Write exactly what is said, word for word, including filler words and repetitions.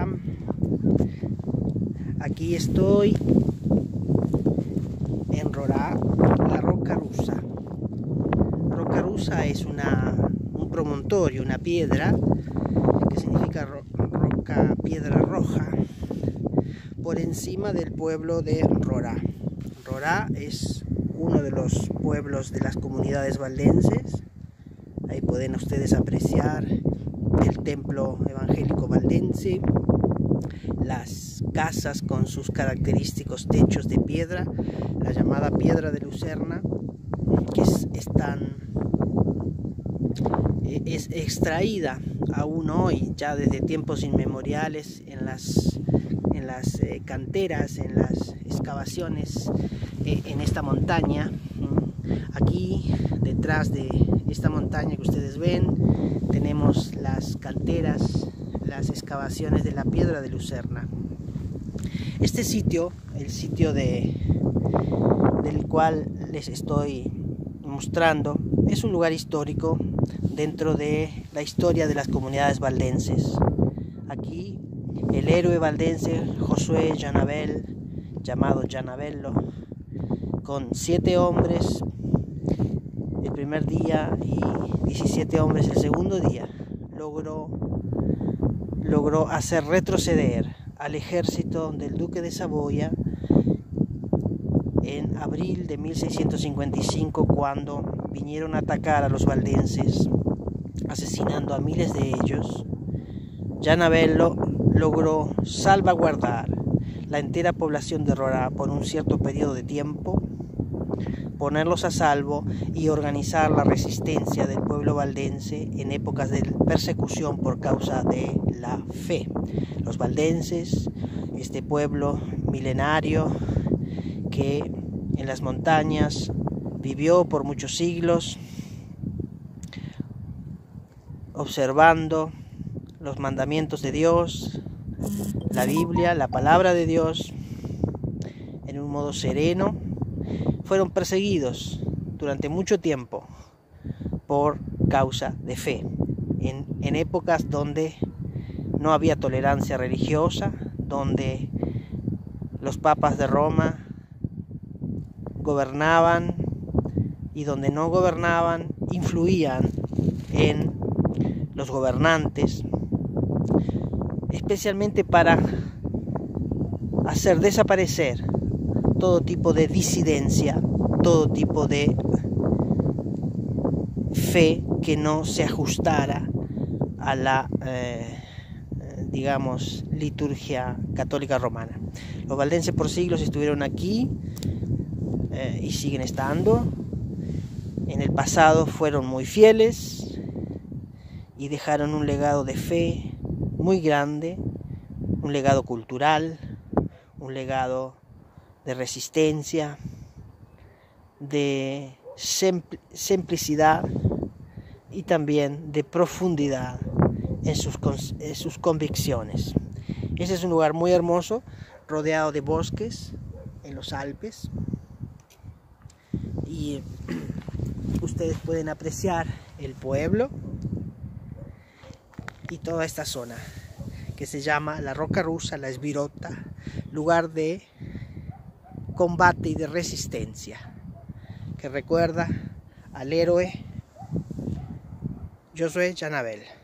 Rorá. Aquí estoy en Rorá, la Roca Rusa. Roca Rusa es una, un promontorio, una piedra, que significa ro, roca, piedra roja, por encima del pueblo de Rorá. Rorá es uno de los pueblos de las comunidades valdenses. Ahí pueden ustedes apreciar el templo evangélico valdense, las casas con sus característicos techos de piedra, la llamada piedra de Lucerna, que es, es, tan, es extraída aún hoy, ya desde tiempos inmemoriales, en las, en las eh, canteras, en las excavaciones eh, en esta montaña. Aquí detrás de esta montaña que ustedes ven tenemos las canteras, las excavaciones de la piedra de Lucerna. Este sitio, el sitio de, del cual les estoy mostrando, es un lugar histórico dentro de la historia de las comunidades valdenses. Aquí el héroe valdense Josué Janabel, llamado Janabello, con siete hombres el primer día y diecisiete hombres el segundo día, logró, logró hacer retroceder al ejército del duque de Saboya en abril de mil seiscientos cincuenta y cinco, cuando vinieron a atacar a los valdenses, asesinando a miles de ellos. Janabello logró salvaguardar la entera población de Rorá por un cierto periodo de tiempo, ponerlos a salvo y organizar la resistencia del pueblo valdense en épocas de persecución por causa de la fe. Los valdenses, este pueblo milenario que en las montañas vivió por muchos siglos, observando los mandamientos de Dios, la Biblia, la palabra de Dios, en un modo sereno, fueron perseguidos durante mucho tiempo por causa de fe, en, en épocas donde no había tolerancia religiosa, donde los papas de Roma gobernaban y donde no gobernaban influían en los gobernantes, especialmente para hacer desaparecer todo tipo de disidencia, todo tipo de fe que no se ajustara a la, eh, digamos, liturgia católica romana. Los valdenses por siglos estuvieron aquí eh, y siguen estando. En el pasado fueron muy fieles y dejaron un legado de fe muy grande, un legado cultural, un legado de resistencia, de simplicidad y también de profundidad en sus, en sus convicciones. Este es un lugar muy hermoso, rodeado de bosques en los Alpes, y ustedes pueden apreciar el pueblo y toda esta zona que se llama la Roca Rusa, la Svirota, lugar de combate y de resistencia, que recuerda al héroe Josué Janabel.